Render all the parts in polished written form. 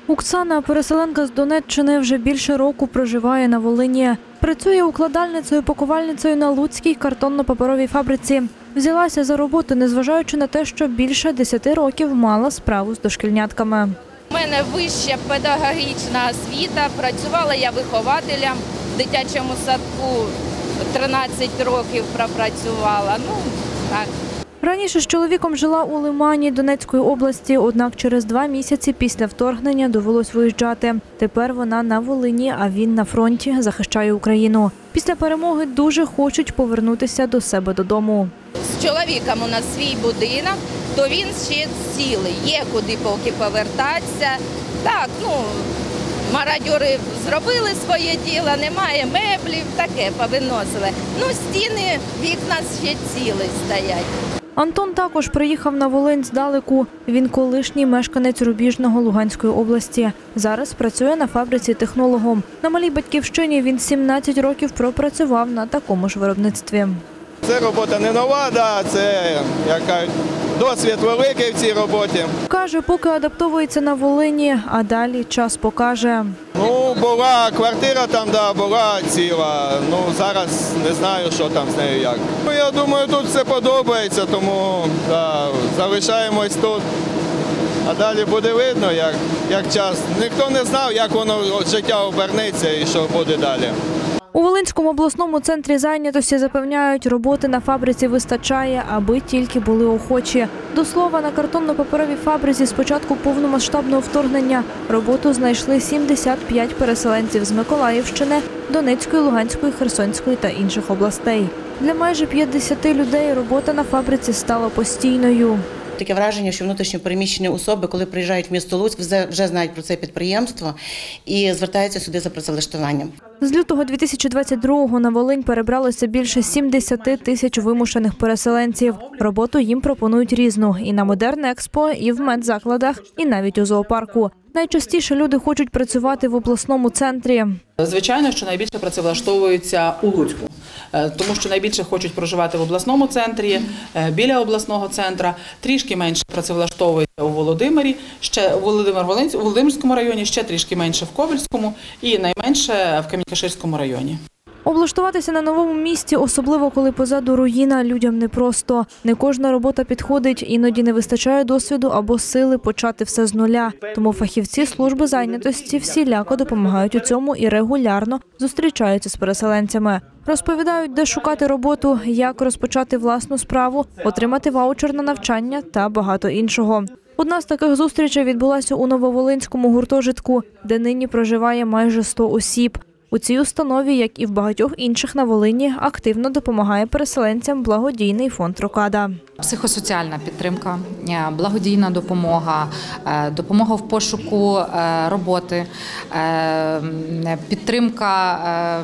Оксана, переселенка з Донеччини, вже більше року проживає на Волині. Працює укладальницею-пакувальницею на Луцькій картонно-паперовій фабриці. Взялася за роботу, незважаючи на те, що більше 10 років мала справу з дошкільнятками. У мене вища педагогічна освіта, працювала я вихователем в дитячому садку, 13 років пропрацювала. Так. Раніше з чоловіком жила у Лимані Донецької області, однак через 2 місяці після вторгнення довелось виїжджати. Тепер вона на Волині, а він на фронті, захищає Україну. Після перемоги дуже хочуть повернутися до себе додому. З чоловіком у нас свій будинок, то він ще цілий, є куди поки повертатися. Так, мародьори зробили своє діло, немає меблів, таке повиносили. Стіни, вікна ще цілі стоять. Антон також приїхав на Волинь здалеку. Він колишній мешканець Рубіжного Луганської області. Зараз працює на фабриці технологом. На малій батьківщині він 17 років пропрацював на такому ж виробництві. Це робота не нова, це досвід великий в цій роботі. Каже, поки адаптовується на Волині, а далі час покаже. Була квартира там, була ціла. Зараз не знаю, що там з нею як. Я думаю, тут все подобається, тому залишаємось тут. А далі буде видно, як час. Ніхто не знав, як воно життя обернеться і що буде далі. У Волинському обласному центрі зайнятості запевняють, роботи на фабриці вистачає, аби тільки були охочі. До слова, на картонно-паперовій фабриці з початку повномасштабного вторгнення роботу знайшли 75 переселенців з Миколаївщини, Донецької, Луганської, Херсонської та інших областей. Для майже 50 людей робота на фабриці стала постійною. Таке враження, що внутрішньо переміщені особи, коли приїжджають в місто Луцьк, вже знають про це підприємство і звертаються сюди за працевлаштуванням. З лютого 2022-го на Волинь перебралося більше 70 тисяч вимушених переселенців. Роботу їм пропонують різну – і на Модерн-Експо, і в медзакладах, і навіть у зоопарку. Найчастіше люди хочуть працювати в обласному центрі. Звичайно, що найбільше працевлаштовуються у Луцьку, тому що найбільше хочуть проживати в обласному центрі, біля обласного центру, трішки менше працевлаштовуються у Володимирі, ще у Володимирському районі, ще трішки менше в Ковельському і найменше в Камінь-Каширському районі. Облаштуватися на новому місці, особливо коли позаду руїна, людям непросто. Не кожна робота підходить, іноді не вистачає досвіду або сили почати все з нуля. Тому фахівці служби зайнятості всіляко допомагають у цьому і регулярно зустрічаються з переселенцями. Розповідають, де шукати роботу, як розпочати власну справу, отримати ваучер на навчання та багато іншого. Одна з таких зустрічей відбулася у Нововолинському гуртожитку, де нині проживає майже 100 осіб. У цій установі, як і в багатьох інших на Волині, активно допомагає переселенцям благодійний фонд «Рокада». Психосоціальна підтримка, благодійна допомога, допомога в пошуку роботи, підтримка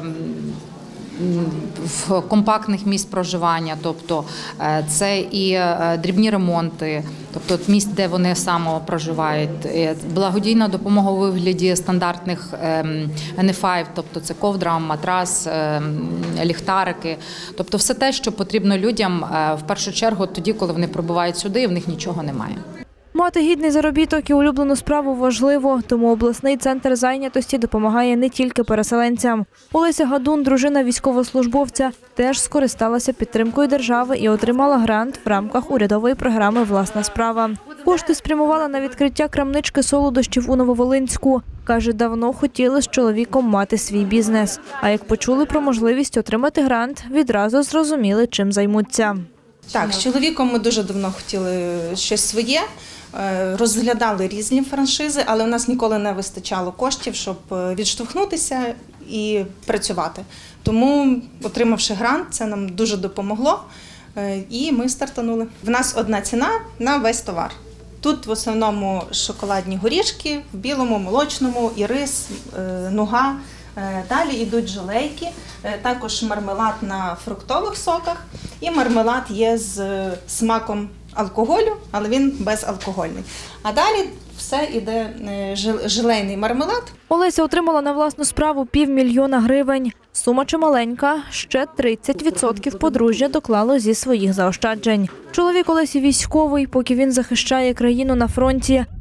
в компактних місць проживання, тобто це і дрібні ремонти, тобто місць, де вони само проживають, благодійна допомога у вигляді стандартних NFI, тобто це ковдра, матрас, ліхтарики, тобто все те, що потрібно людям в першу чергу тоді, коли вони прибувають сюди і в них нічого немає. Мати гідний заробіток і улюблену справу важливо, тому обласний центр зайнятості допомагає не тільки переселенцям. Олеся Гадун, дружина військовослужбовця, теж скористалася підтримкою держави і отримала грант в рамках урядової програми «Власна справа». Кошти спрямувала на відкриття крамнички солодощів у Нововолинську. Каже, давно хотіли з чоловіком мати свій бізнес. А як почули про можливість отримати грант, відразу зрозуміли, чим займуться. Так, з чоловіком ми дуже давно хотіли щось своє, розглядали різні франшизи, але у нас ніколи не вистачало коштів, щоб відштовхнутися і працювати. Тому, отримавши грант, це нам дуже допомогло і ми стартанули. В нас одна ціна на весь товар. Тут в основному шоколадні горішки, в білому, молочному, і рис, нуга. Далі йдуть желейки, також мармелад на фруктових соках і мармелад є з смаком алкоголю, але він безалкогольний. А далі все йде желейний мармелад. Олеся отримала на власну справу 500 000 гривень. Сума чималенька, ще 30% подружжя доклало зі своїх заощаджень. Чоловік Олесі військовий, поки він захищає країну на фронті.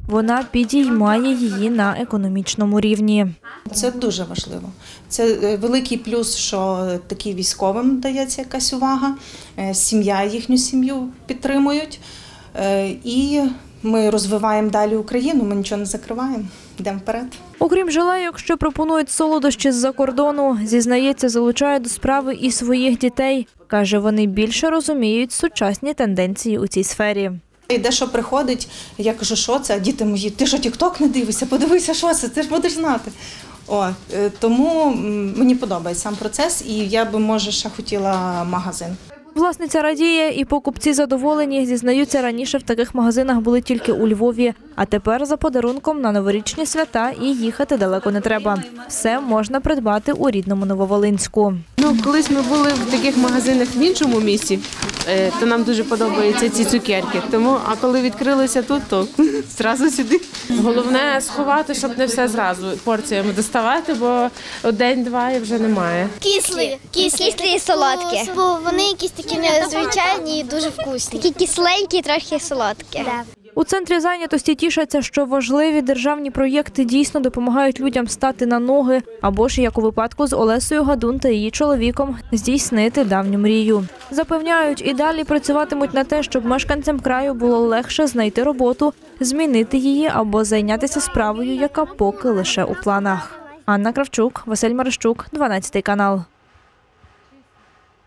вона підіймає її на економічному рівні. Це дуже важливо. Це великий плюс, що таким військовим дається якась увага, сім'я, їхню сім'ю підтримують. І ми розвиваємо далі Україну, ми нічого не закриваємо, йдемо вперед. Окрім жалейок, що пропонують солодощі з-за кордону, зізнається, залучає до справи і своїх дітей. Каже, вони більше розуміють сучасні тенденції у цій сфері. І дещо приходить, я кажу, що це? Діти мої, ти що, тік-ток не дивишся? Подивися, що це, ти ж будеш знати. Тому мені подобається сам процес, і я би, може, ще хотіла магазин. Власниця радіє, і покупці задоволені. Зізнаються, раніше в таких магазинах були тільки у Львові, а тепер за подарунком на новорічні свята і їхати далеко не треба. Все можна придбати у рідному Нововолинську. Колись ми були в таких магазинах в іншому місті, то нам дуже подобаються ці цукерки. А коли відкрилися тут, то одразу сюди. Головне сховати, щоб не все зразу порціями доставати, бо день-два і вже немає. Кислі і солодкі. Бо вони якісь такі незвичайні і дуже вкусні. Такі кисленькі, трохи солодкі. У центрі зайнятості тішаться, що важливі державні проєкти дійсно допомагають людям стати на ноги, або ж, як у випадку з Олесею Гадун та її чоловіком, здійснити давню мрію. Запевняють, і далі працюватимуть на те, щоб мешканцям краю було легше знайти роботу, змінити її або зайнятися справою, яка поки лише у планах. Анна Кравчук, Василь Марищук, 12 канал.